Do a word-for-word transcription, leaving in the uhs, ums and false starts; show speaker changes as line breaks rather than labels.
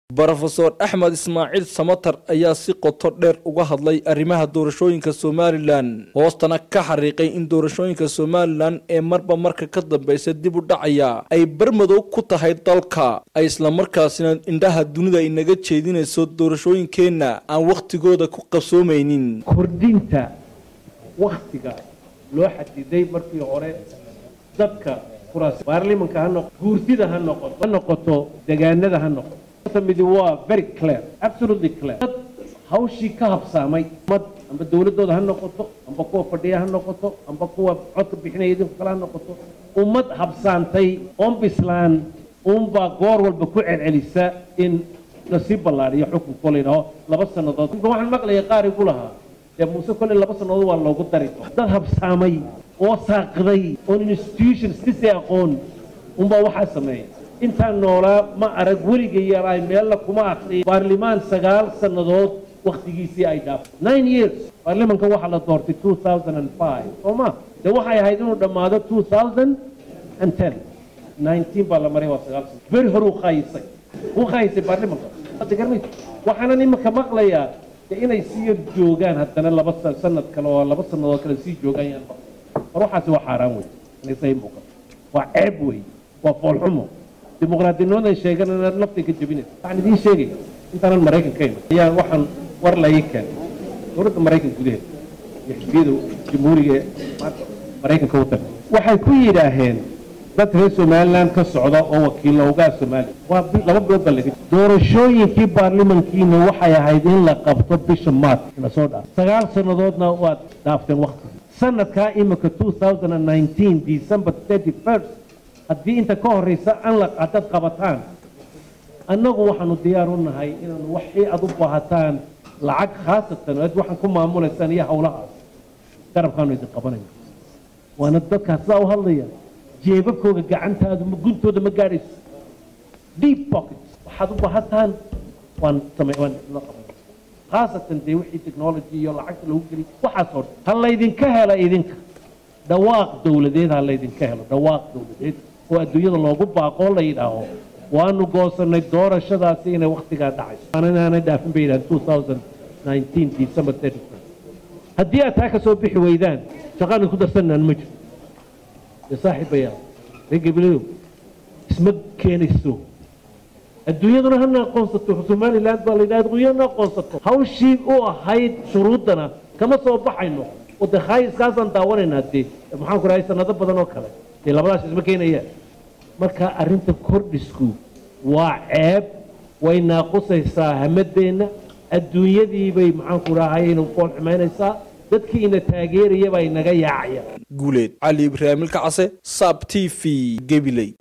Professor Axmed Ismaaciil Samatar ayaa si qoto dheer uga hadlay arrimaha doorashooyinka Somaliland hoostana ka xariiqay in doorashooyinka Somaliland ee marba marka ka dambaysa dib u dhacaya ay barmadow ku tahay dalka ay isla markaasina indhaha dunida inaga jeedinayso doorashooyinkeena aan waqtigooda ku qabsoomeynin
kordhinta waqtiga loo xadiday markii hore dadka kuraas baarlamaanka ha noqoto guurtida ha noqoto ha noqoto deegaanada ha noqoto midi waa very clear absolutely clear hawshii ka habsaamay mad amba dawladooda ha noqoto amba kuwa fadhiya ha noqoto amba kuwa codka bixinaya idinku kala ha noqoto ummad habsaantay oon bislaan uunbaa goor walba ku celcelisa in nasiib ballaariyo xukunka kolaynaho laba sannadood waxaan maqlaya qaar igu lahaa dee muuse koley laba sannadood waa loogu dari dad habsaamay oo saaqiday oon institutions kasii aqoon unbaa waxaa sameeya intaan noolaa ma arag weligay yaraay meella kuma aqriyo baarlimaan sagaal sannadood waqtigiisii ay dhaafay nine years baarlimaanka waxaa la doortay two thousand five sooma dee waxay ahayd inuu dhammaado two thousand ten nineteen baa la maray waa sagaal sano beri hore u qaayisay u qaayisay baarlimaanka hadda garmay waxaanan iminka maqlayaa dee inay sii yar joogaan haddana laba sanad kale oo laba sannadood kale sii joogaan yaan war waxaasi waa xaaraan wey inay muuqato waa ceeb wey waa foolxumo dimuqraadinimada sheegan inaad nafta ka jabinayso waxaan idiin sheegay intaanan maraykan ka iman ayaa waxaan war laii keenay dowladda maraykan gudaheeda iyo xisbiyada jamhuuriga ee maraykanka waddanka waxay ku yidhaaheen dad reer somaliland ka socda oo wakiilla ogaa soomaaliya waa laba bilood baa laga doorashooyinkii baarlimankiina waxay ahayd in la qabto bisha maart la soo dhaaf sagaal sannadoodna waad dhaafteen waqti sanadkaa imika two thousand nineteen december thirty first haddii inta ka horeysa an la qadad qabataan annagu waxaanu diyaar u nahay inaanu waxii aad u baahataan lacag khaasatan aad waxaan ku maamulaysaan iyo howlahaas garabkaanu idin qabanayna waana dadkaas sidaa u hadlaya jeebabkooga gacantaadu ma guntooda ma gaadhayso deep pockets waxaad u baahataan waan samay waan la qabanay khaasatan dee wixii technology iyo lacagta lagu geliy waxaas hor ha laydinka hela idinka dhawaaq dowladeed ha laydinka helo dhawaaq dowladeed oo adduunyada loogu baaqoo la yidhaaho waanu goosanay doorashadaasi inay waktigaa dhacayso aananaanay dhaafin bay yidhahan two thousand nineteen december thirty first haddii aad taa ka soo bixi weydaan shaqaan isku darsanaan ma jiro dee saaxiibayaal ree gabilayow isma keenayso adduunyaduna hana aqoonsato somaliland baa la yidhaha adduunyadana aqoonsato hawshii u ahayd shuruuddana kama soo baxayno oo dee khaayiskaasaan daawanaynaa dee maxaan ku rahay sanado badan oo kale dee labadaas isma keenayaan marka arrinta kordhisku waa ceeb way naaqusaysaa hamadeenna adduunyadii bay maxaan ku rahay inu fool xumaynaysaa dadkii ina taageeraya baa inaga yaacaya
guuleed cali ibraahim ilka case sab t v gabiley